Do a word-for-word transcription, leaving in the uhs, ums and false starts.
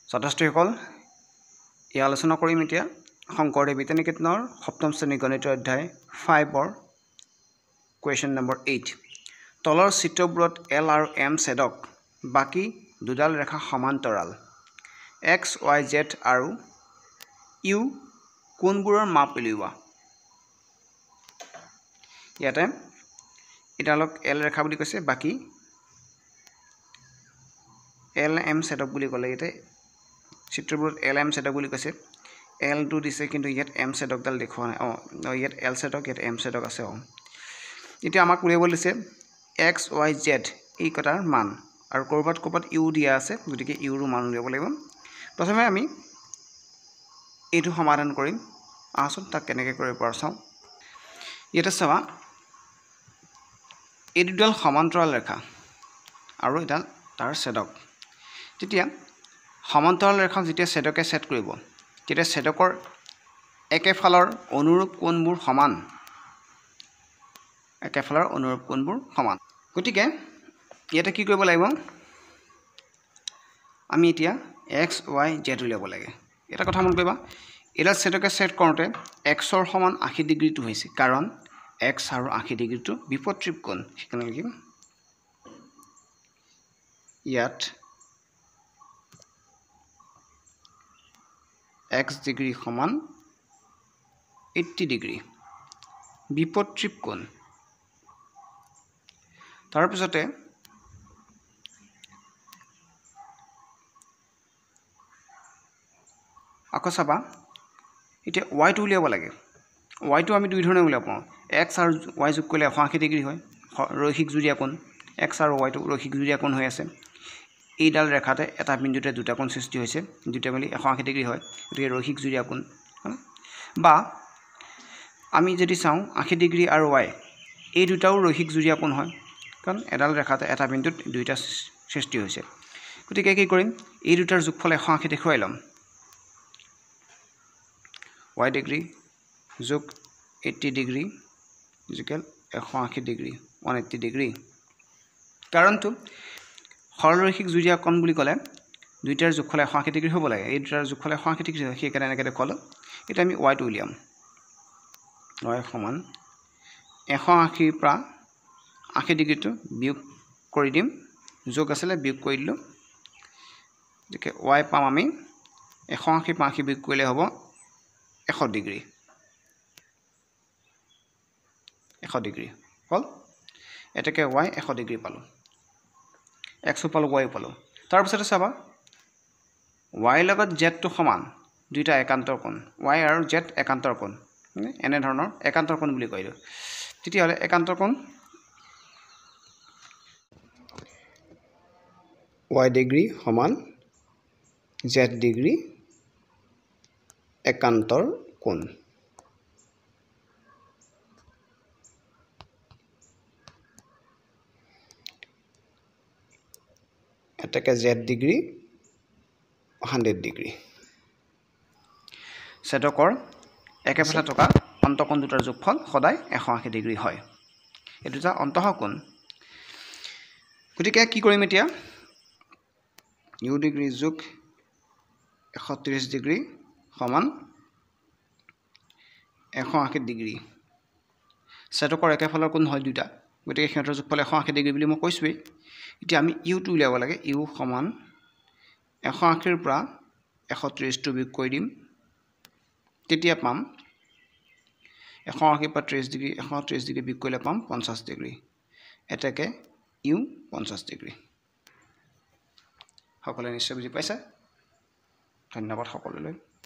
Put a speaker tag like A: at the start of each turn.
A: ছাত্ৰছাত্ৰীসকল এই আলোচনা কৰিম এতিয়া শংকৰদেৱ বিদ্যানিকেতনৰ সপ্তম শ্ৰেণী গণিত অধ্যায় পাঁচৰ কুৱেশ্যন নম্বৰ আঠ তলৰ চিত্ৰবোৰত এল আৰু এম ছেদক বাকি দুডাল ৰেখা সমান্তৰাল এক্স ৱাই জেড আৰু ইউ কোণবোৰৰ মাপ উলিওৱা ইয়াতে এডালক এল ৰেখা বুলি কৈছে বাকি এল এম ছেদক বুলি ক'লে ইয়াতে চিত্ৰবোৰত এল এম ছেদক বুলি কৈছে এল টু দিছে কিন্তু ইয়াত এম ছেদকডাল দেখুৱা নাই অঁ ইয়াত এল ছেদক ইয়াত এম ছেদক আছে অঁ এতিয়া আমাক উলিয়াব দিছে এক্স ৱাই জেড এই কটাৰ মান আৰু ক'ৰবাত ক'ৰবাত ইউ দিয়া আছে গতিকে ইউৰ মান উলিয়াব লাগিব প্ৰথমে আমি এইটো সমাধান কৰিম আহচোন তাক কেনেকৈ কৰিব পাৰোঁ চাওঁ ইয়াতে চাবা এই দুডাল সমান্তৰাল ৰেখা আৰু এডাল তাৰ ছেদক তেতিয়া সমান্তৰাল ৰেখাক যেতিয়া ছেদকে ছেদ কৰিব তেতিয়া ছেদকৰ একেফালৰ অনুৰূপ কোণবোৰ সমান একেফালৰ অনুৰূপ কোণবোৰ সমান গতিকে ইয়াতে কি কৰিব লাগিব আমি এতিয়া এক্স ৱাই জেড উলিয়াব লাগে এটা কথা মন কৰিবা এডাল ছেদকে ছেদ কৰোঁতে এক্সৰ সমান আশী ডিগ্ৰীটো হৈছে কাৰণ এক্স আৰু আশী ডিগ্ৰীটো বিপত্ৰিপ কোণ সেইকাৰণে লিখিম ইয়াত এক্স ডিগ্ৰী সমান আশী ডিগ্ৰী বিপত্ৰিপ কোণ তাৰপিছতে আকৌ চাবা এতিয়া ৱাইটো উলিয়াব লাগে ৱাইটো আমি দুই ধৰণে উলিয়াব পাৰোঁ এক্স আৰু ৱাই যোগ কৰিলে এশ আশী ডিগ্ৰী হয় ৰৈখিক জুৰীয়া কোণ এক্স আৰু ৱাইটো ৰৈখিক জুৰীয়া কোণ হৈ আছে এইডাল ৰেখাতে এটা বিন্দুতে দুটা কোণ সৃষ্টি হৈছে দুটা মিলি এশ আশী ডিগ্ৰী হয় গতিকে ৰৈখিক জুৰীয়া কোণ বা আমি যদি চাওঁ আশী ডিগ্ৰী আৰু ৱাই এই দুটাও ৰৈখিক জুৰীয়া কোণ হয় কাৰণ এডাল ৰেখাতে এটা বিন্দুত দুইটা সৃষ্টি হৈছে গতিকে কি কৰিম এই দুটাৰ যোগফল এশ আশী দেখুৱাই ল'ম ৱাই ডিগ্ৰী যোগ এইট্টি ডিগ্ৰী ইকুৱেল এশ আশী ডিগ্ৰী ওৱান এইট্টি ডিগ্ৰী কাৰণটো সৰলৰৈখিক জুৰীয়া কোণ বুলি ক'লে দুইটাৰ যোগফল এশ আশী ডিগ্ৰী হ'ব লাগে এই দুটাৰ যোগফল এশ আশী ডিগ্ৰী হয় সেইকাৰণে এনেকৈ দেখুৱালোঁ এতিয়া আমি ৱাইটো উলিয়াম ৱাই সমান এশ আশীৰ পৰা আশী ডিগ্ৰীটো বিয়োগ কৰি দিম যোগ আছিলে বিয়োগ কৰি দিলোঁ গতিকে ৱাই পাম আমি এশ আশীৰ পৰা আশী বিয়োগ কৰিলে হ'ব এশ ডিগ্ৰী এশ ডিগ্ৰী হ'ল এতেকে ৱাই এশ ডিগ্ৰী পালোঁ এক্সো পালোঁ ৱাইও পালোঁ তাৰপিছতে চাবা ৱাইৰ লগত জেডটো সমান দুইটা একান্তৰ কোণ ৱাই আৰু জেড একান্তৰ কোণ এনেধৰণৰ একান্তৰ কোণ বুলি কয় তেতিয়াহ'লে একান্তৰ কোণ ৱাই ডিগ্ৰী সমান জেড ডিগ্ৰী একান্তৰ কোণ এটাকে জেড ডিগ্ৰী হাণ্ড্ৰেড ডিগ্ৰী ছেদকৰ একেফালে থকা অন্তঃকোণ দুটাৰ যোগফল সদায় এশ আশী ডিগ্ৰী হয় এই দুটা অন্তঃকোণ গতিকে কি কৰিম এতিয়া ইউ ডিগ্ৰী যোগ এশ ত্ৰিছ ডিগ্ৰী সমান এশ আশী ডিগ্ৰী ছেদকৰ একেফালৰ কোণ হয় দুটা গতিকে সিহঁতৰ যোগফল এশ আশী ডিগ্ৰী বুলি মই কৈছোৱেই এতিয়া আমি ইউটো উলিয়াব লাগে ইউ সমান এশ আশীৰ পৰা এশ ত্ৰিছটো বিয়োগ কৰি দিম তেতিয়া পাম এশ আশীৰ পৰা ত্ৰিছ ডিগ্ৰী এশ ত্ৰিছ ডিগ্ৰী বিয়োগ কৰিলে পাম পঞ্চাছ ডিগ্ৰী এটাকে ইউ পঞ্চাছ ডিগ্ৰী সকলোৱে নিশ্চয় বুজি পাইছে ধন্যবাদ সকলোলৈ